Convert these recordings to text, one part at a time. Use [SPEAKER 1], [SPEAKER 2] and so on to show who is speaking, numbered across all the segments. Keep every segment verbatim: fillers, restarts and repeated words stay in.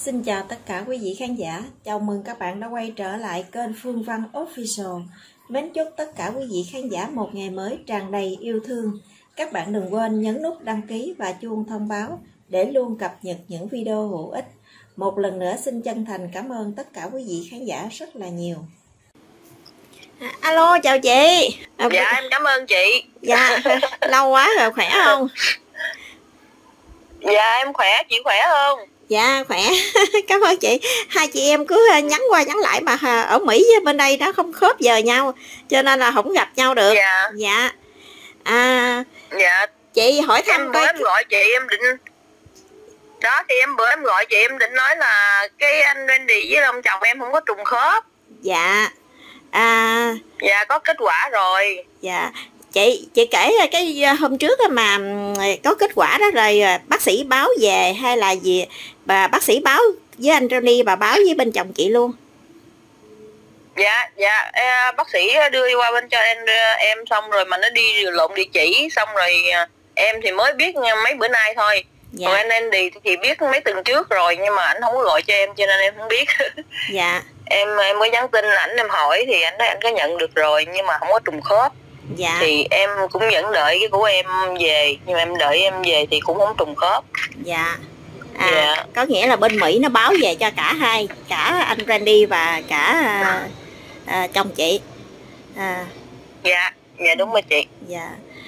[SPEAKER 1] Xin chào tất cả quý vị khán giả, chào mừng các bạn đã quay trở lại kênh Phương Văn Official. Mến chúc tất cả quý vị khán giả một ngày mới tràn đầy yêu thương. Các bạn đừng quên nhấn nút đăng ký và chuông thông báo để luôn cập nhật những video hữu ích. Một lần nữa xin chân thành cảm ơn tất cả quý vị khán giả rất là nhiều. À, alo, chào chị. À,
[SPEAKER 2] dạ em cảm ơn chị.
[SPEAKER 1] Dạ, lâu quá rồi, khỏe không?
[SPEAKER 2] Dạ em khỏe, chị khỏe không?
[SPEAKER 1] Dạ khỏe. Cảm ơn chị. Hai chị em cứ nhắn qua nhắn lại mà ở Mỹ với bên đây nó không khớp giờ nhau, cho nên là không gặp nhau được.
[SPEAKER 2] Dạ.
[SPEAKER 1] Dạ. À,
[SPEAKER 2] dạ.
[SPEAKER 1] Chị hỏi thăm
[SPEAKER 2] em bữa em gọi chị em định đó thì em bữa em gọi chị em định nói là cái anh Randy với ông chồng em không có trùng khớp.
[SPEAKER 1] Dạ. À,
[SPEAKER 2] dạ có kết quả rồi.
[SPEAKER 1] Dạ. Chị chị kể cái hôm trước mà có kết quả đó rồi bác sĩ báo về hay là gì, bà bác sĩ báo với anh Johnny, bà báo với bên chồng chị luôn?
[SPEAKER 2] Dạ dạ bác sĩ đưa qua bên cho em em xong rồi mà nó đi lộn địa chỉ, xong rồi em thì mới biết mấy bữa nay thôi. Dạ. Còn anh Andy thì biết mấy tuần trước rồi, nhưng mà anh không có gọi cho em cho nên em không biết.
[SPEAKER 1] Dạ.
[SPEAKER 2] em em mới nhắn tin ảnh em hỏi thì anh nói anh có nhận được rồi nhưng mà không có trùng khớp.
[SPEAKER 1] Dạ.
[SPEAKER 2] Thì em cũng vẫn đợi cái của em về, nhưng mà em đợi em về thì cũng không trùng khớp.
[SPEAKER 1] Dạ. À,
[SPEAKER 2] dạ.
[SPEAKER 1] Có nghĩa là bên Mỹ nó báo về cho cả hai, cả anh Randy và cả à, à, chồng chị. À.
[SPEAKER 2] Dạ, dạ đúng rồi chị.
[SPEAKER 1] Dạ.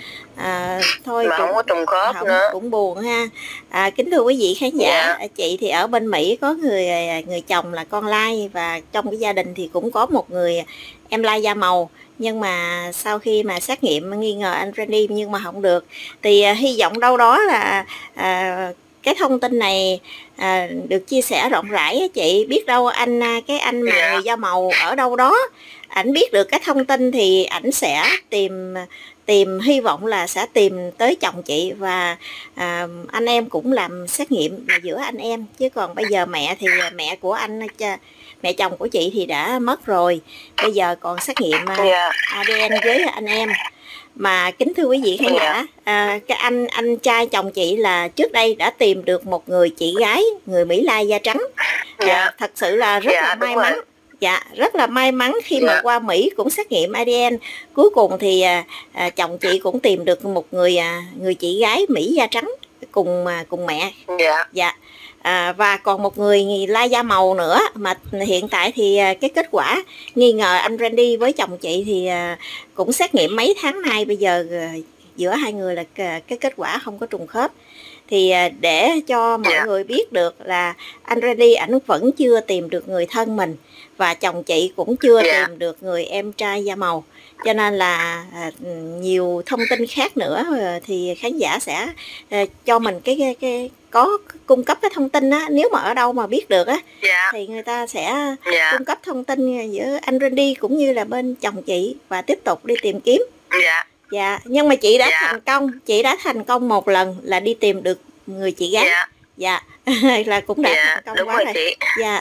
[SPEAKER 1] À, thôi
[SPEAKER 2] mà
[SPEAKER 1] cũng,
[SPEAKER 2] không có trùng khớp
[SPEAKER 1] không,
[SPEAKER 2] nữa.
[SPEAKER 1] Cũng buồn ha. À, kính thưa quý vị khán giả,
[SPEAKER 2] dạ.
[SPEAKER 1] Chị thì ở bên Mỹ có người người chồng là con lai, và trong cái gia đình thì cũng có một người em lai da màu, nhưng mà sau khi mà xét nghiệm nghi ngờ anh Randy nhưng mà không được, thì à, hy vọng đâu đó là à, cái thông tin này à, được chia sẻ rộng rãi á chị. Biết đâu anh cái anh mà
[SPEAKER 2] dạ.
[SPEAKER 1] người da màu ở đâu đó ảnh biết được cái thông tin thì ảnh sẽ tìm tìm hy vọng là sẽ tìm tới chồng chị, và à, anh em cũng làm xét nghiệm là giữa anh em, chứ còn bây giờ mẹ thì mẹ của anh mẹ chồng của chị thì đã mất rồi, bây giờ còn xét nghiệm
[SPEAKER 2] yeah.
[SPEAKER 1] a đê en với anh em. Mà kính thưa quý vị khán giả, à, cái anh anh trai chồng chị là trước đây đã tìm được một người chị gái người Mỹ Lai da trắng. À,
[SPEAKER 2] yeah.
[SPEAKER 1] Thật sự là rất
[SPEAKER 2] yeah,
[SPEAKER 1] là may mắn. Dạ, rất là may mắn khi yeah. mà qua Mỹ cũng xét nghiệm a đê en, cuối cùng thì à, à, chồng chị cũng tìm được một người à, người chị gái Mỹ da trắng cùng à, cùng mẹ.
[SPEAKER 2] yeah.
[SPEAKER 1] Dạ. À, và còn một người lai da màu nữa, mà hiện tại thì à, cái kết quả nghi ngờ anh Randy với chồng chị thì à, cũng xét nghiệm mấy tháng nay, bây giờ à, giữa hai người là cái kết quả không có trùng khớp. Thì à, để cho mọi yeah. người biết được là anh Randy ảnh vẫn chưa tìm được người thân mình, và chồng chị cũng chưa yeah. tìm được người em trai da màu, cho nên là à, nhiều thông tin khác nữa thì khán giả sẽ à, cho mình cái, cái, cái có cung cấp cái thông tin á, nếu mà ở đâu mà biết được á yeah. thì người ta sẽ yeah. cung cấp thông tin giữa anh Randy cũng như là bên chồng chị và tiếp tục đi tìm kiếm.
[SPEAKER 2] yeah.
[SPEAKER 1] Dạ, nhưng mà chị đã
[SPEAKER 2] yeah.
[SPEAKER 1] thành công, chị đã thành công một lần là đi tìm được người chị gái.
[SPEAKER 2] yeah.
[SPEAKER 1] Dạ. Là cũng đã
[SPEAKER 2] yeah.
[SPEAKER 1] thành công
[SPEAKER 2] đúng
[SPEAKER 1] quá
[SPEAKER 2] rồi
[SPEAKER 1] rồi.
[SPEAKER 2] chị.
[SPEAKER 1] Dạ.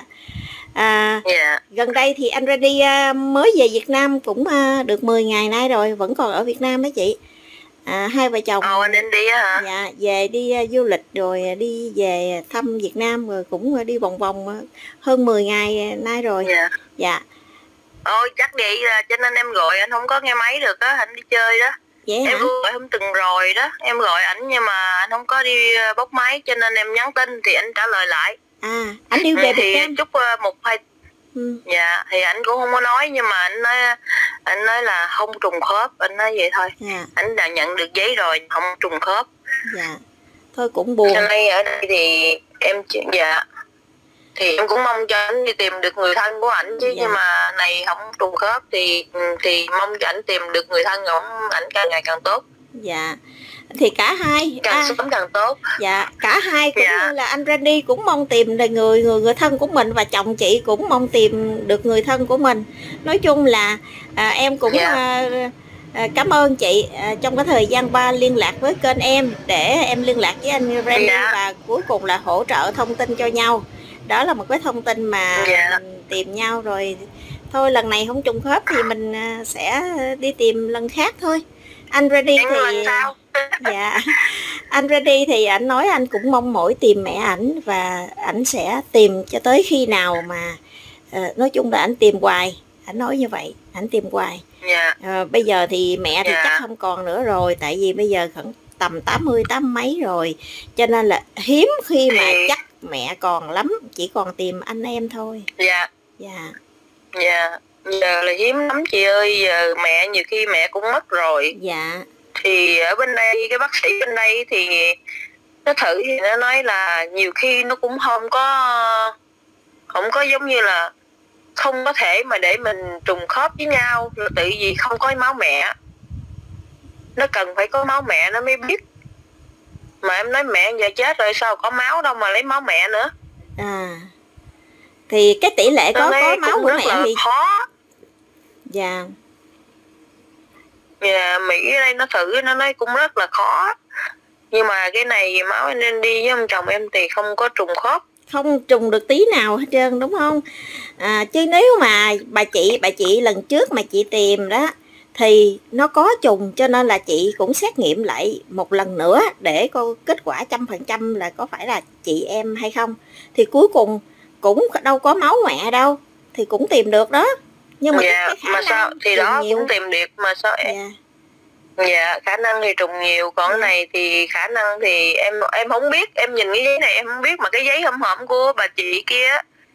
[SPEAKER 1] À,
[SPEAKER 2] yeah.
[SPEAKER 1] Gần đây thì anh Randy uh, mới về Việt Nam cũng uh, được mười ngày nay rồi, vẫn còn ở Việt Nam đó chị. À, hai vợ chồng
[SPEAKER 2] Ồ, anh Randy á hả?
[SPEAKER 1] Dạ, về đi uh, du lịch rồi đi về thăm Việt Nam, rồi cũng uh, đi vòng vòng uh, hơn mười ngày nay rồi.
[SPEAKER 2] yeah.
[SPEAKER 1] Dạ.
[SPEAKER 2] Ôi chắc vậy là cho nên em gọi anh không có nghe máy được á, anh đi chơi đó.
[SPEAKER 1] Vậy
[SPEAKER 2] em
[SPEAKER 1] hả?
[SPEAKER 2] gọi hôm tuần rồi đó, em gọi ảnh nhưng mà anh không có đi bóc máy, cho nên em nhắn tin thì anh trả lời lại.
[SPEAKER 1] À, anh đi về
[SPEAKER 2] thì
[SPEAKER 1] Việt Nam.
[SPEAKER 2] chúc một hai ừ. dạ thì anh cũng không có nói, nhưng mà anh nói anh nói là không trùng khớp, anh nói vậy thôi. Dạ. Anh đã nhận được giấy rồi, không trùng khớp.
[SPEAKER 1] Dạ. Thôi cũng buồn.
[SPEAKER 2] Cho nên ở đây thì em dạ thì em cũng mong cho anh đi tìm được người thân của ảnh chứ. Dạ. Nhưng mà này không trùng khớp thì thì mong cho ảnh tìm được người thân của ảnh càng ngày càng tốt.
[SPEAKER 1] Dạ. Thì cả hai
[SPEAKER 2] càng
[SPEAKER 1] à,
[SPEAKER 2] sớm càng tốt.
[SPEAKER 1] Dạ, cả hai cũng
[SPEAKER 2] dạ.
[SPEAKER 1] như là anh Randy cũng mong tìm được người người người thân của mình, và chồng chị cũng mong tìm được người thân của mình. Nói chung là à, em cũng dạ. à, à, cảm ơn chị à, trong cái thời gian qua liên lạc với kênh em để em liên lạc với anh Randy dạ. và cuối cùng là hỗ trợ thông tin cho nhau. Đó là một cái thông tin mà dạ. mình tìm nhau rồi. Thôi lần này không trùng khớp thì mình sẽ đi tìm lần khác thôi. Anh Randy thì dạ Anh Randy thì ảnh nói anh cũng mong mỏi tìm mẹ ảnh và ảnh sẽ tìm cho tới khi nào mà uh, nói chung là ảnh tìm hoài, ảnh nói như vậy, ảnh tìm hoài.
[SPEAKER 2] Yeah.
[SPEAKER 1] Uh, bây giờ thì mẹ thì
[SPEAKER 2] Yeah.
[SPEAKER 1] chắc không còn nữa rồi, tại vì bây giờ khoảng tầm tám mươi tám mấy rồi, cho nên là hiếm khi mà thì... chắc mẹ còn lắm, chỉ còn tìm anh em thôi.
[SPEAKER 2] Dạ.
[SPEAKER 1] Dạ.
[SPEAKER 2] Dạ. Giờ là hiếm lắm chị ơi, giờ mẹ nhiều khi mẹ cũng mất rồi.
[SPEAKER 1] Dạ.
[SPEAKER 2] Thì ở bên đây cái bác sĩ bên đây thì nó thử thì nó nói là nhiều khi nó cũng không có không có giống như là không có thể mà để mình trùng khớp với nhau, là tự vì không có máu mẹ, nó cần phải có máu mẹ nó mới biết. Mà em nói mẹ giờ chết rồi sao có máu đâu mà lấy máu mẹ nữa.
[SPEAKER 1] À thì cái tỷ lệ có có máu của mẹ thì
[SPEAKER 2] khó.
[SPEAKER 1] Dạ.
[SPEAKER 2] Dạ, Mỹ ở đây nó thử nó nói cũng rất là khó. Nhưng mà cái này máu anh nên đi với ông chồng em thì không có trùng khớp,
[SPEAKER 1] không trùng được tí nào hết trơn, đúng không? À, chứ nếu mà bà chị bà chị lần trước mà chị tìm đó thì nó có trùng, cho nên là chị cũng xét nghiệm lại một lần nữa để coi kết quả trăm phần trăm là có phải là chị em hay không. Thì cuối cùng cũng đâu có máu mẹ đâu, thì cũng tìm được đó. Nhưng mà
[SPEAKER 2] dạ,
[SPEAKER 1] cái khả
[SPEAKER 2] mà
[SPEAKER 1] năng
[SPEAKER 2] sao thì đó
[SPEAKER 1] nhiều.
[SPEAKER 2] Cũng tìm được mà sao em. Dạ. Dạ, khả năng thì trùng nhiều, còn dạ. Này thì khả năng thì em em không biết, em nhìn cái giấy này em không biết, mà cái giấy hõm hõm của bà chị kia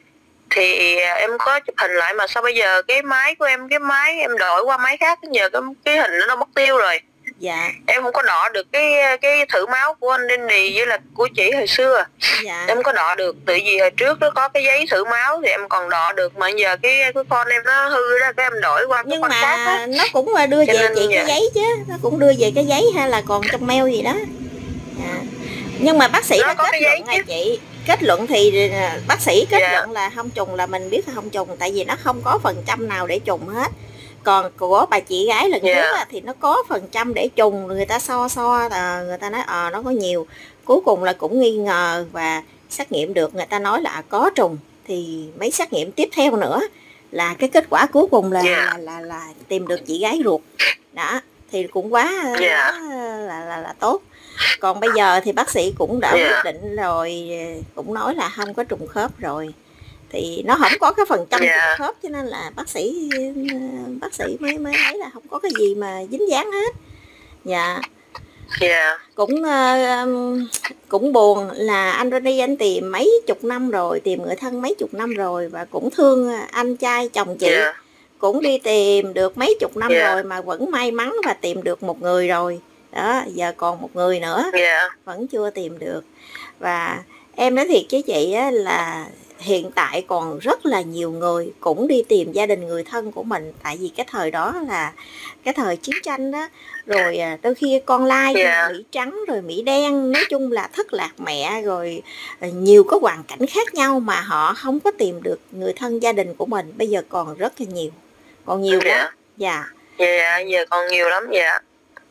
[SPEAKER 2] thì em có chụp hình lại, mà sao bây giờ cái máy của em, cái máy em đổi qua máy khác, nhờ cái cái hình nó mất tiêu rồi.
[SPEAKER 1] Dạ.
[SPEAKER 2] Em không có đọ được cái cái thử máu của anh Danny với là của chị hồi xưa. Dạ. Em có đọ được, tự vì hồi trước nó có cái giấy thử máu thì em còn đọ được, mà giờ cái cái con em nó hư đó, cái em đổi qua cái
[SPEAKER 1] nhưng
[SPEAKER 2] con
[SPEAKER 1] mà
[SPEAKER 2] khác đó.
[SPEAKER 1] Nó cũng đưa về chị cái giấy chứ, nó cũng đưa về cái giấy hay là còn trong mail gì đó. Dạ. Nhưng mà bác sĩ nó đã kết luận là chị kết luận thì bác sĩ kết yeah. luận là không trùng, là mình biết là không trùng, tại vì nó không có phần trăm nào để trùng hết. Còn của bà chị gái lần yeah. trước thì nó có phần trăm để trùng, người ta so so là người ta nói ờ à, nó có nhiều, cuối cùng là cũng nghi ngờ và xét nghiệm được, người ta nói là có trùng, thì mấy xét nghiệm tiếp theo nữa là cái kết quả cuối cùng là yeah. là, là là tìm được chị gái ruột đó, thì cũng quá, yeah. quá là, là là tốt. Còn bây giờ thì bác sĩ cũng đã yeah. quyết định rồi, cũng nói là không có trùng khớp rồi, thì nó không có cái phần trăm yeah. trùng khớp, cho nên là bác sĩ bác sĩ mới mới thấy là không có cái gì mà dính dáng hết. Dạ.
[SPEAKER 2] Yeah.
[SPEAKER 1] Cũng uh, cũng buồn là anh Randy anh tìm mấy chục năm rồi, tìm người thân mấy chục năm rồi, và cũng thương anh trai chồng chị, yeah. cũng đi tìm được mấy chục năm yeah. rồi mà vẫn may mắn và tìm được một người rồi. Đó, giờ còn một người nữa yeah. vẫn chưa tìm được. Và em nói thiệt với chị á, là hiện tại còn rất là nhiều người cũng đi tìm gia đình người thân của mình, tại vì cái thời đó là cái thời chiến tranh đó, rồi đôi khi con lai yeah. Mỹ trắng rồi Mỹ đen, nói chung là thất lạc mẹ, rồi nhiều có hoàn cảnh khác nhau mà họ không có tìm được người thân gia đình của mình. Bây giờ còn rất là nhiều, còn nhiều
[SPEAKER 2] yeah.
[SPEAKER 1] lắm. Dạ.
[SPEAKER 2] Dạ, giờ còn nhiều lắm. Dạ.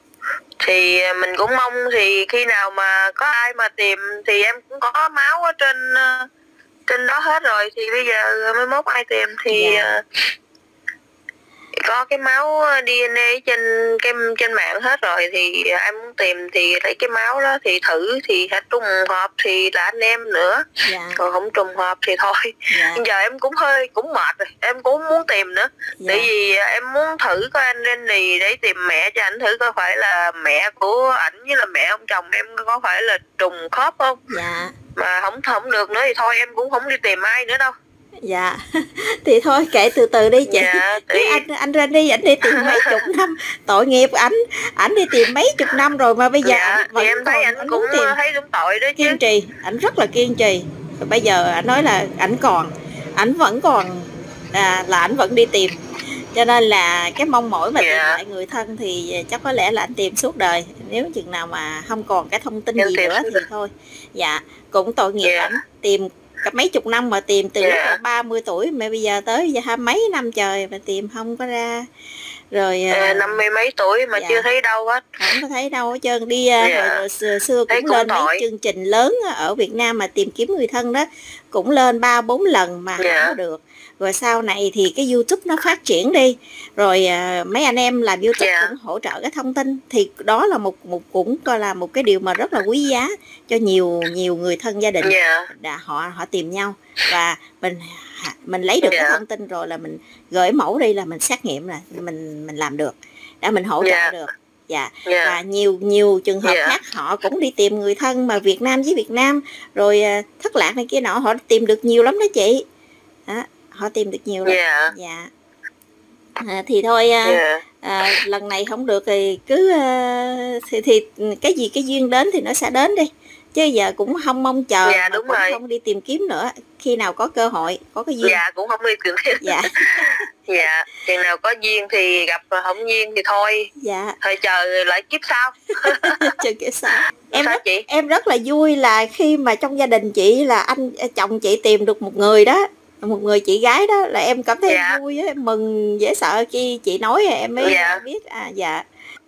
[SPEAKER 2] Thì mình cũng mong thì khi nào mà có ai mà tìm thì em cũng có máu ở trên trên đó hết rồi, thì bây giờ mới mốt ai tìm thì yeah. có cái máu đê en a trên cái trên mạng hết rồi, thì em muốn tìm thì lấy cái máu đó thì thử, thì hết trùng hợp thì là anh em nữa, yeah. còn không trùng hợp thì thôi. Yeah. Giờ em cũng hơi cũng mệt rồi, em cũng muốn tìm nữa, yeah. tại vì em muốn thử coi anh Randy để tìm mẹ cho ảnh, thử coi phải là mẹ của ảnh với là mẹ ông chồng em có phải là trùng khớp không. Yeah. Mà không không được nữa thì thôi em cũng không đi tìm ai nữa đâu.
[SPEAKER 1] Dạ. Thì thôi kệ từ từ đi chị.
[SPEAKER 2] Dạ,
[SPEAKER 1] thì... anh anh Randy ảnh đi tìm mấy chục năm, tội nghiệp ảnh, ảnh đi tìm mấy chục năm rồi mà bây giờ
[SPEAKER 2] dạ,
[SPEAKER 1] vẫn
[SPEAKER 2] em thấy ảnh cũng tìm. Thấy đúng tội đó chứ.
[SPEAKER 1] Kiên trì, ảnh rất là kiên trì. Rồi bây giờ ảnh nói là ảnh còn, ảnh vẫn còn à, là ảnh vẫn đi tìm. Cho nên là cái mong mỏi mà yeah. tìm lại người thân thì chắc có lẽ là anh tìm suốt đời. Nếu chừng nào mà không còn cái thông tin em gì nữa thì thôi. Dạ, cũng tội nghiệp yeah. ảnh tìm cả mấy chục năm mà tìm từ yeah. lúc ba mươi tuổi mà bây giờ tới giờ hai mấy năm trời mà tìm không có ra. Rồi
[SPEAKER 2] à, năm mươi mấy tuổi mà dạ. chưa thấy đâu hết.
[SPEAKER 1] Không có thấy đâu hết trơn. Đi dạ. hồi xưa, xưa cũng thấy lên mấy chương trình lớn ở Việt Nam mà tìm kiếm người thân đó, cũng lên ba bốn lần mà dạ. không có được. rồi sau này thì cái YouTube nó phát triển đi, rồi à, mấy anh em làm YouTube
[SPEAKER 2] yeah.
[SPEAKER 1] cũng hỗ trợ cái thông tin, thì đó là một một cũng coi là một cái điều mà rất là quý giá cho nhiều nhiều người thân gia đình,
[SPEAKER 2] yeah.
[SPEAKER 1] đã họ họ tìm nhau, và mình mình lấy được yeah. cái thông tin rồi là mình gửi mẫu đi, là mình xét nghiệm, là mình mình làm được, đã mình hỗ trợ yeah. được. Dạ, yeah. Và nhiều nhiều trường hợp yeah. khác họ cũng đi tìm người thân mà Việt Nam với Việt Nam, rồi thất lạc này kia nọ, họ tìm được nhiều lắm đó chị. Đó, họ tìm được nhiều lắm.
[SPEAKER 2] Yeah.
[SPEAKER 1] Dạ. À, thì thôi yeah. à, lần này không được thì cứ à, thì, thì cái gì cái duyên đến thì nó sẽ đến đi, chứ giờ cũng không mong chờ,
[SPEAKER 2] dạ, đúng
[SPEAKER 1] cũng
[SPEAKER 2] rồi.
[SPEAKER 1] không đi tìm kiếm nữa, khi nào có cơ hội có cái duyên.
[SPEAKER 2] Dạ, cũng không đi tìm kiếm.
[SPEAKER 1] Dạ.
[SPEAKER 2] Dạ, chừng nào có duyên thì gặp, mà không duyên thì thôi.
[SPEAKER 1] Dạ.
[SPEAKER 2] Thôi chờ lại kiếp sau.
[SPEAKER 1] Chờ kiếp sau. Em
[SPEAKER 2] Sao
[SPEAKER 1] rất,
[SPEAKER 2] chị?
[SPEAKER 1] em rất là vui là khi mà trong gia đình chị là anh chồng chị tìm được một người đó, một người chị gái đó, là em cảm thấy dạ. vui, em mừng dễ sợ, khi chị nói em mới
[SPEAKER 2] dạ.
[SPEAKER 1] biết. À dạ.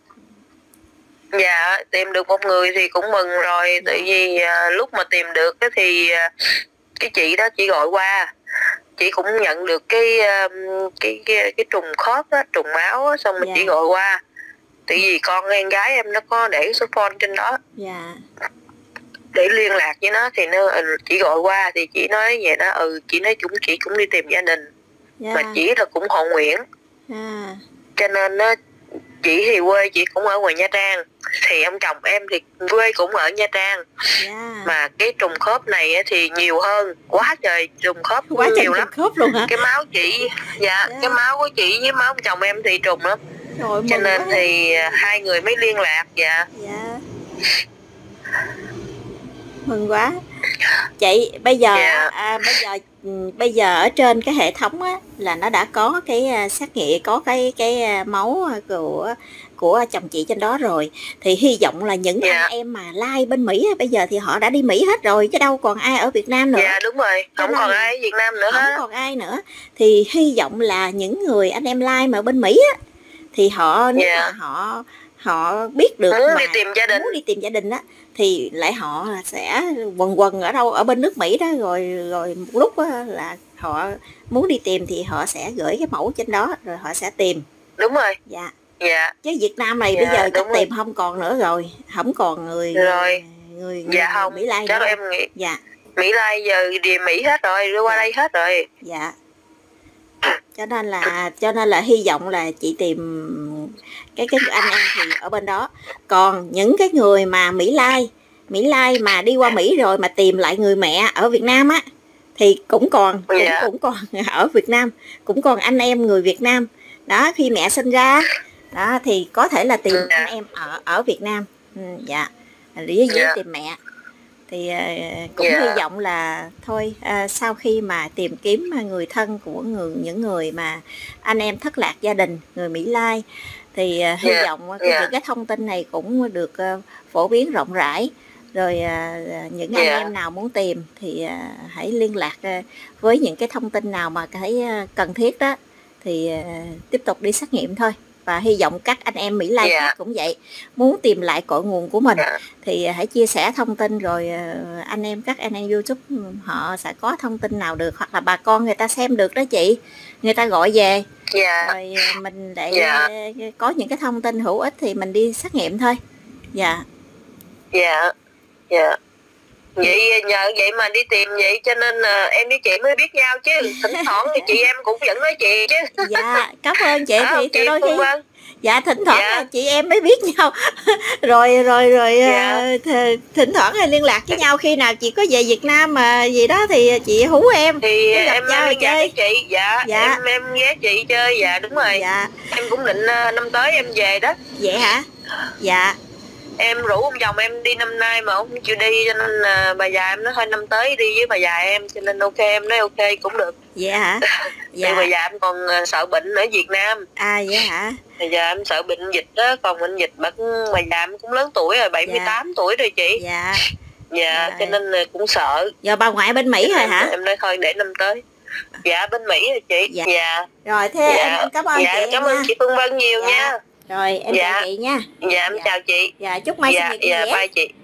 [SPEAKER 2] Dạ, tìm được một người thì cũng mừng rồi, dạ. Tại vì à, lúc mà tìm được thì à, cái chị đó chị gọi qua, chị cũng nhận được cái cái cái, cái trùng khớp á, trùng máu á, xong rồi dạ. chị gọi qua, tại vì con em gái em nó có để số phone trên đó, dạ. để liên lạc với nó, thì nó chị gọi qua thì chị nói vậy đó, ừ chị nói chúng chị cũng đi tìm gia đình, dạ. mà chị là cũng họ Nguyễn, à. cho nên nó chị thì quê chị cũng ở ngoài Nha Trang, thì ông chồng em thì quê cũng ở Nha Trang, yeah. mà cái trùng khớp này thì nhiều hơn, quá trời trùng khớp,
[SPEAKER 1] quá
[SPEAKER 2] nhiều
[SPEAKER 1] trời
[SPEAKER 2] lắm.
[SPEAKER 1] Trùng khớp luôn hả?
[SPEAKER 2] Cái máu chị, dạ, yeah. cái máu của chị với máu ông chồng em thì trùng lắm,
[SPEAKER 1] rồi,
[SPEAKER 2] cho nên
[SPEAKER 1] quá.
[SPEAKER 2] thì hai người mới liên lạc, dạ.
[SPEAKER 1] Yeah. Mừng quá. Chị bây giờ yeah. à, bây giờ bây giờ ở trên cái hệ thống á, là nó đã có cái xét nghiệm, có cái cái máu của của chồng chị trên đó rồi, thì hy vọng là những yeah. anh em mà like bên Mỹ á, bây giờ thì họ đã đi Mỹ hết rồi, chứ đâu còn ai ở Việt Nam nữa.
[SPEAKER 2] Dạ yeah, đúng rồi, không còn ai ở Việt Nam nữa,
[SPEAKER 1] không
[SPEAKER 2] hết.
[SPEAKER 1] còn ai nữa, thì hy vọng là những người anh em like mà bên Mỹ á, thì họ nếu yeah. mà họ họ biết được
[SPEAKER 2] muốn
[SPEAKER 1] mà
[SPEAKER 2] đi tìm gia đình,
[SPEAKER 1] muốn đi tìm gia đình á, thì lại họ sẽ quần quần ở đâu, ở bên nước Mỹ đó, rồi rồi một lúc á, là họ muốn đi tìm thì họ sẽ gửi cái mẫu trên đó, rồi họ sẽ tìm.
[SPEAKER 2] Đúng rồi.
[SPEAKER 1] Dạ.
[SPEAKER 2] Dạ.
[SPEAKER 1] Chứ Việt Nam này dạ, bây giờ chắc tìm không còn nữa rồi, không còn người
[SPEAKER 2] rồi.
[SPEAKER 1] người, người
[SPEAKER 2] dạ không
[SPEAKER 1] Mỹ Lai
[SPEAKER 2] chắc
[SPEAKER 1] nữa.
[SPEAKER 2] Em nghĩ
[SPEAKER 1] dạ.
[SPEAKER 2] Mỹ Lai giờ đi Mỹ hết rồi, đi qua dạ. đây hết rồi.
[SPEAKER 1] Dạ. Cho nên là cho nên là hy vọng là chị tìm cái cái anh em thì ở bên đó. Còn những cái người mà Mỹ Lai, Mỹ Lai mà đi qua Mỹ rồi mà tìm lại người mẹ ở Việt Nam á, thì cũng còn cũng, dạ. cũng còn ở Việt Nam, cũng còn anh em người Việt Nam. Đó, khi mẹ sinh ra đó thì có thể là tìm dạ. anh em ở ở Việt Nam. Ừ, dạ. Lý với dạ. tìm mẹ. Thì uh, cũng yeah. hy vọng là thôi uh, sau khi mà tìm kiếm người thân của người những người mà anh em thất lạc gia đình, người Mỹ Lai, thì uh, hy yeah. vọng uh, yeah. những cái thông tin này cũng được uh, phổ biến rộng rãi, rồi uh, những yeah. anh em nào muốn tìm thì uh, hãy liên lạc uh, với những cái thông tin nào mà thấy uh, cần thiết đó, thì uh, tiếp tục đi xét nghiệm thôi. Và hy vọng các anh em Mỹ Lai yeah. khác cũng vậy, muốn tìm lại cội nguồn của mình yeah. thì hãy chia sẻ thông tin, rồi anh em các anh em YouTube họ sẽ có thông tin nào được, hoặc là bà con người ta xem được đó chị, người ta gọi về yeah. rồi mình để yeah. có những cái thông tin hữu ích thì mình đi xét nghiệm thôi. Dạ.
[SPEAKER 2] Dạ. Dạ. Vậy nhờ vậy mà đi tìm vậy cho nên uh, em với chị mới biết nhau chứ, thỉnh thoảng thì chị em cũng vẫn nói chị chứ.
[SPEAKER 1] Dạ, cảm ơn chị.
[SPEAKER 2] À,
[SPEAKER 1] thì
[SPEAKER 2] chị
[SPEAKER 1] đôi khi
[SPEAKER 2] vâng.
[SPEAKER 1] dạ thỉnh thoảng
[SPEAKER 2] dạ.
[SPEAKER 1] là chị em mới biết nhau rồi rồi rồi
[SPEAKER 2] dạ.
[SPEAKER 1] uh, th thỉnh thoảng hay liên lạc với nhau, khi nào chị có về Việt Nam mà gì đó thì chị hú em
[SPEAKER 2] thì em
[SPEAKER 1] em
[SPEAKER 2] chơi chị. Dạ,
[SPEAKER 1] dạ
[SPEAKER 2] em em ghé chị chơi. Dạ đúng rồi.
[SPEAKER 1] Dạ.
[SPEAKER 2] Em cũng định uh, năm tới em về đó.
[SPEAKER 1] Vậy hả? Dạ.
[SPEAKER 2] Em rủ ông chồng em đi năm nay mà ông không chịu đi, cho nên uh, bà già em nói thôi năm tới đi với bà già em, cho nên ok, em nói ok cũng được.
[SPEAKER 1] Vậy hả?
[SPEAKER 2] Dạ. Bà già em còn uh, sợ bệnh ở Việt Nam.
[SPEAKER 1] À vậy hả?
[SPEAKER 2] Bà già em sợ bệnh dịch đó, còn bệnh dịch bà, bà già em cũng lớn tuổi rồi, bảy mươi tám dạ. tuổi rồi chị.
[SPEAKER 1] Dạ.
[SPEAKER 2] Dạ, cho nên uh, cũng sợ.
[SPEAKER 1] Giờ bà ngoại bên Mỹ rồi hả?
[SPEAKER 2] Em nói thôi để năm tới. Dạ bên Mỹ rồi chị.
[SPEAKER 1] Dạ.
[SPEAKER 2] dạ.
[SPEAKER 1] Rồi thế dạ. em cảm ơn
[SPEAKER 2] dạ,
[SPEAKER 1] chị.
[SPEAKER 2] Cảm ơn
[SPEAKER 1] nha.
[SPEAKER 2] chị Phương Vân nhiều
[SPEAKER 1] dạ.
[SPEAKER 2] nha.
[SPEAKER 1] Rồi em
[SPEAKER 2] dạ.
[SPEAKER 1] chào chị nha.
[SPEAKER 2] Dạ em
[SPEAKER 1] dạ.
[SPEAKER 2] chào chị.
[SPEAKER 1] Dạ chúc mai
[SPEAKER 2] dạ.
[SPEAKER 1] sinh nhật
[SPEAKER 2] dạ,
[SPEAKER 1] vui vẻ.
[SPEAKER 2] bye chị.